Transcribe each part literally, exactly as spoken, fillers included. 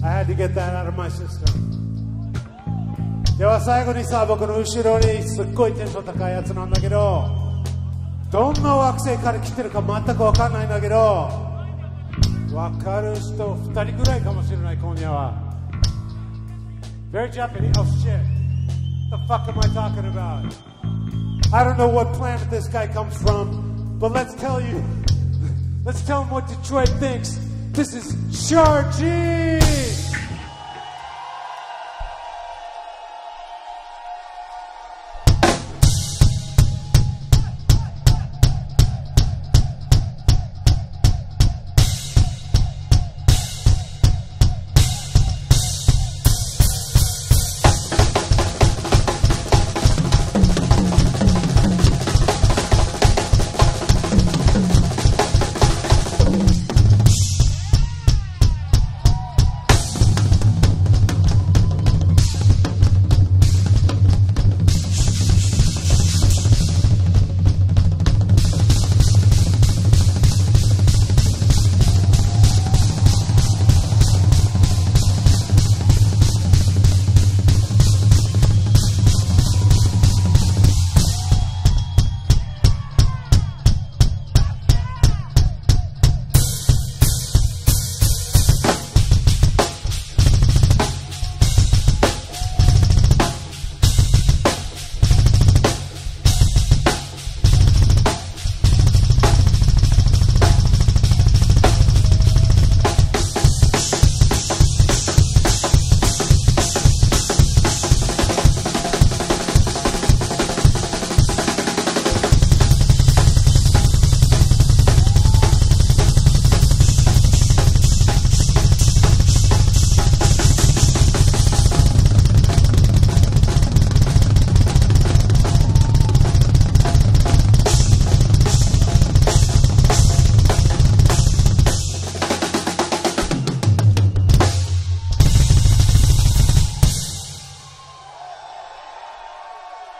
I had to get that out of my system. では最後にさ、僕の後ろにすっごいテンション高いやつなんだけど、どんな惑星から来てるか全く分かんないんだけど、分かる人ふたりぐらいかもしれない今夜は。Very Japanese. Oh shit. The fuck am I talking about? I don't know what planet this guy comes from, but let's tell you. Let's tell him what Detroit thinks. This is Chargee.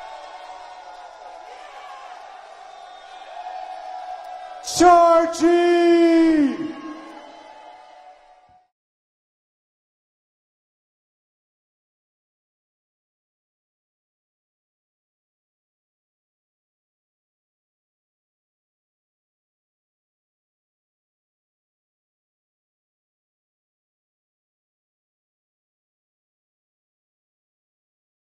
Chargee!